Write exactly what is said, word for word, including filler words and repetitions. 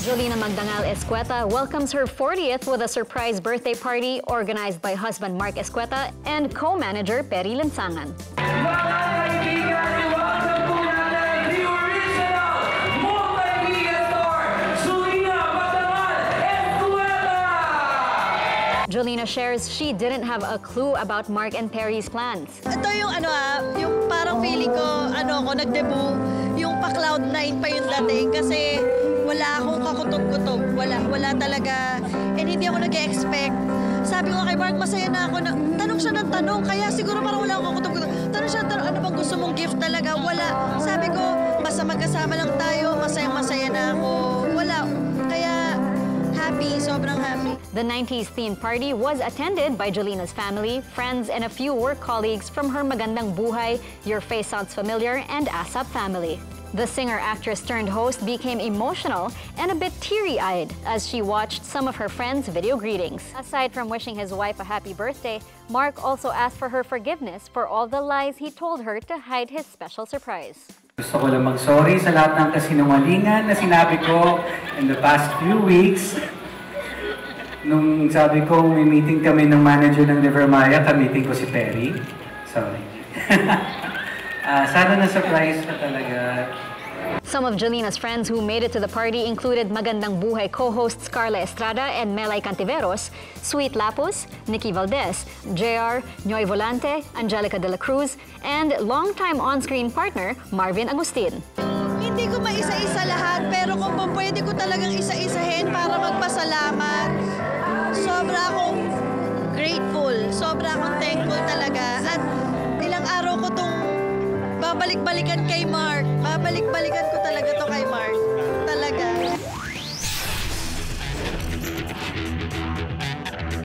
Jolina Magdangal Escueta welcomes her fortieth with a surprise birthday party organized by husband Mark Escueta and co-manager Perry Lansangan. Mga kaibigan, iwasan po natin the original multimedia star, Jolina Magdangal Escueta! Jolina shares she didn't have a clue about Mark and Perry's plans. Ito yung ano ah, yung parang feeling ko, ano ako, nag-debut, yung pa cloud nine pa yung dating kasi wala akong kakutob-kutob. Wala, wala talaga. And hindi ako nag-expect. Sabi ko kay Mark, masaya na ako. Na, tanong siya ng tanong, kaya siguro parang wala akong kakutob-kutob. Tanong siya, tanong, ano bang gusto mong gift talaga? Wala. Sabi ko, basta magkasama lang tayo, masayang-masaya na ako. Wala. Kaya happy, sobrang happy. The nineties themed party was attended by Jolina's family, friends, and a few work colleagues from her Magandang Buhay, Your Face Sounds Familiar, and ASAP family. The singer-actress-turned host became emotional and a bit teary-eyed as she watched some of her friends' video greetings. Aside from wishing his wife a happy birthday, Mark also asked for her forgiveness for all the lies he told her to hide his special surprise. Gusto ko lang mag-sorry sa lahat ng kasinungalingan na sinabi ko in the past few weeks. Nung sabi ko, may meeting kami ng manager ng River Maya, ka-meeting ko si Perry. Sorry. uh, sana na-surprise ka talaga. Some of Jolina's friends who made it to the party included Magandang Buhay co-hosts Carla Estrada and Melay Cantiveros, Sweet Lapus, Nikki Valdez, J R, Noy Volante, Angelica de la Cruz, and longtime on-screen partner Marvin Agustin. Hindi ko maisa-isa lahat, pero kung po pwede ko talagang isa-isahin para magpasalamat, sobra akong grateful, sobra akong thankful talaga. At ilang araw ko tong babalik-balikan kay Mark, babalik-balikan ko